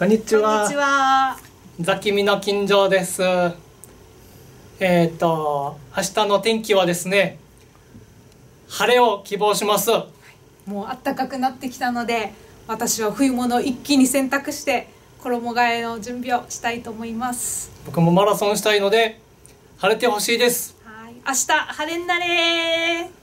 こんにちは。 こんにちは。 ザキミの金城です。明日の天気はですね、晴れを希望します。 もう暖かくなってきたので、私は冬物を一気に洗濯して衣替えの準備をしたいと思います。 僕もマラソンしたいので晴れてほしいです。 はい、明日晴れになれー。